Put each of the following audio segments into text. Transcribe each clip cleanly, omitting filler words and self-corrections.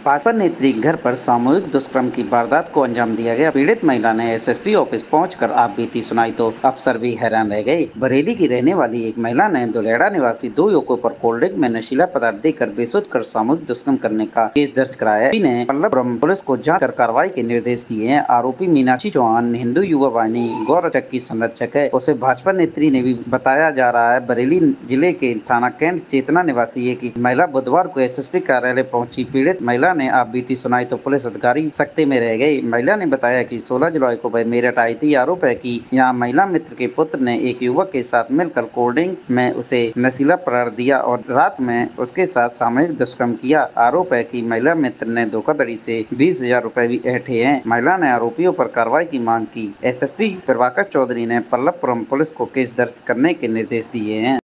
भाजपा नेत्री घर पर सामूहिक दुष्कर्म की वारदात को अंजाम दिया गया। पीड़ित महिला ने एसएसपी ऑफिस पहुंचकर आप बीती सुनाई तो अफसर भी हैरान रह गए। बरेली की रहने वाली एक महिला ने दुलेड़ा निवासी दो युवकों पर कोल्ड ड्रिंक में नशीला पदार्थ देकर बेसुध कर सामूहिक दुष्कर्म करने का केस दर्ज कराया है। ने पल्लवपुरम पुलिस को जांच कर कार्रवाई के निर्देश दिए हैं। आरोपी मीनाक्षी चौहान हिंदू युवा वाहिनी गौरचक की संरक्षक है। उसे भाजपा नेत्री ने भी बताया जा रहा है। बरेली जिले के थाना कैंट चेतना निवासी एक महिला बुधवार को एसएसपी कार्यालय पहुंची। पीड़ित महिला ने आप बीती सुनाई तो पुलिस अधिकारी सख्ते में रह गई। महिला ने बताया कि 16 जुलाई को वह मेरठ आई थी। आरोप है कि यहाँ महिला मित्र के पुत्र ने एक युवक के साथ मिलकर कोल्ड ड्रिंक में उसे नशीला पदार्थ दिया और रात में उसके साथ सामूहिक दुष्कर्म किया। आरोप है कि महिला मित्र ने धोखाधड़ी से 20,000 रुपए भी ऐंठे हैं। महिला ने आरोपियों पर कार्रवाई की मांग की। एसएसपी प्रभाकर चौधरी ने पल्लवपुरम पुलिस को केस दर्ज करने के निर्देश दिए हैं।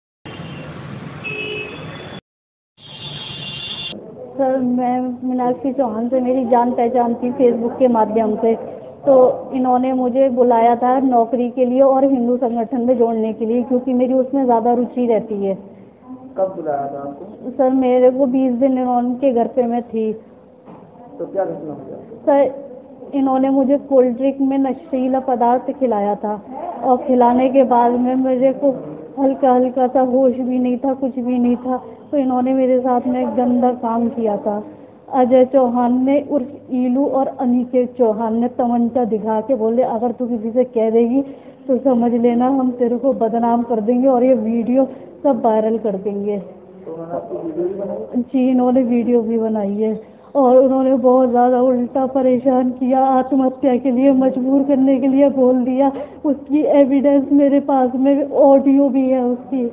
सर, मैं मीनाक्षी चौहान से मेरी जान पहचान थी फेसबुक के माध्यम से। तो इन्होंने मुझे बुलाया था नौकरी के लिए और हिंदू संगठन में जोड़ने के लिए, क्योंकि मेरी उसमें ज़्यादा रुचि रहती है। कब बुलाया था आपको? सर, मेरे को 20 दिन इनके घर पे मैं थी। तो क्या घटना हो गया? सर, इन्होंने मुझे कोल्ड ड्रिंक में नशीला पदार्थ खिलाया था और खिलाने के बाद में मेरे को हल्का हल्का सा होश भी नहीं था, कुछ भी नहीं था। तो इन्होंने मेरे साथ में एक गंदा काम किया था। अजय चौहान ने उर्फ ईलू और अनिकेत चौहान ने तमंचा दिखा के बोले, अगर तू किसी से कह देगी तो समझ लेना हम तेरे को बदनाम कर देंगे और ये वीडियो सब वायरल कर देंगे। तो उन्होंने आपकी वीडियो भी बनाई? जी, इन्होंने वीडियो भी बनाई है और उन्होंने बहुत ज़्यादा उल्टा परेशान किया, आत्महत्या के लिए मजबूर करने के लिए बोल दिया। उसकी एविडेंस मेरे पास में ऑडियो भी है उसकी।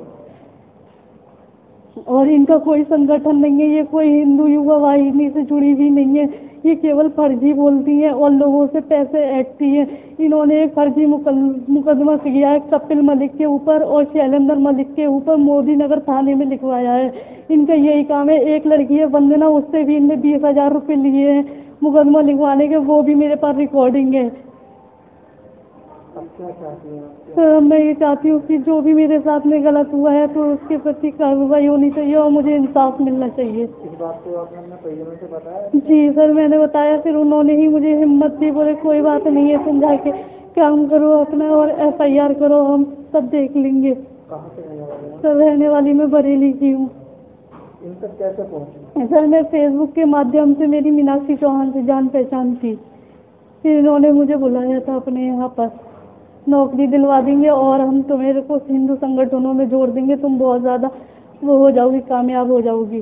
और इनका कोई संगठन नहीं है, ये कोई हिंदू युवा वाहिनी से जुड़ी भी नहीं है। ये केवल फर्जी बोलती हैं और लोगों से पैसे ऐंठती हैं। इन्होंने एक फर्जी मुकदमा किया है कपिल मलिक के ऊपर और शैलेंद्र मलिक के ऊपर मोदी नगर थाने में लिखवाया है। इनका यही काम है। एक लड़की है वंदना, उससे भी इनने 20,000 रुपये लिए हैं मुकदमा लिखवाने के, वो भी मेरे पास रिकॉर्डिंग है। क्या चाहती हैं? सर, मैं ये चाहती हूँ कि जो भी मेरे साथ में गलत हुआ है तो उसके प्रति कार्रवाई होनी चाहिए और मुझे इंसाफ मिलना चाहिए। इस बात को आपने परिजनों से बताया? जी सर, मैंने बताया। फिर उन्होंने ही मुझे हिम्मत दी, बोले कोई बात नहीं है, समझा के काम करो अपना और FIR करो, हम सब देख लेंगे। कहाँ से रहने वाले हैं? सर, रहने वाली मैं बरेली की हूँ। इन तक कैसे पहुँची? सर, मैं फेसबुक के माध्यम से, मेरी मीनाक्षी चौहान से जान पहचान थी। फिर इन्होंने मुझे बुलाया था अपने यहाँ पर, नौकरी दिलवा देंगे और हम तुम्हें को हिंदू संगठनों में जोड़ देंगे, तुम बहुत ज्यादा वो हो जाओगी, कामयाब हो जाओगी।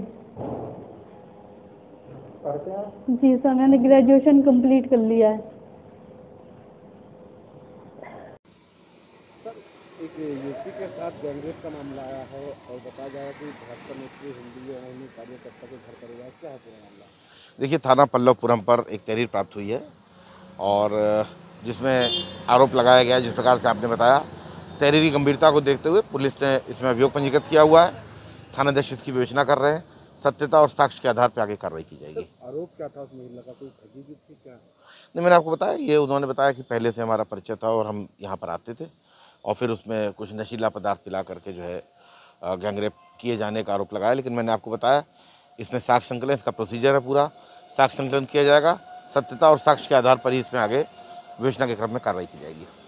पढ़ते हैं? जी सर, मैंने ग्रेजुएशन कंप्लीट कर लिया है। सर, एक युवती के साथ गैंगरेप का मामला आया है और बताया जा रहा है कि भाजपा नेत्री हिंदू वाहिनी कार्यकर्ता के घर परिवार, क्या है पूरा मामला? देखिए, थाना पल्लवपुरम पर एक तहरीर प्राप्त हुई है और जिसमें आरोप लगाया गया है। जिस प्रकार से आपने बताया, तहरीर की गंभीरता को देखते हुए पुलिस ने इसमें अभियोग पंजीकृत किया हुआ है। थानाध्यक्ष इसकी विवेचना कर रहे हैं। सत्यता और साक्ष्य के आधार पर आगे कार्रवाई की जाएगी। आरोप क्या था उस महिला का? कोई ठगी भी थी क्या? नहीं, मैंने आपको बताया, ये उन्होंने बताया कि पहले से हमारा परिचय था और हम यहाँ पर आते थे और फिर उसमें कुछ नशीला पदार्थ पिला करके जो है गैंगरेप किए जाने का आरोप लगाया। लेकिन मैंने आपको बताया, इसमें साक्ष्य संकलन, इसका प्रोसीजर है, पूरा साक्ष्य संकलन किया जाएगा। सत्यता और साक्ष्य के आधार पर ही इसमें आगे विवेचना के क्रम में कार्रवाई की जाएगी।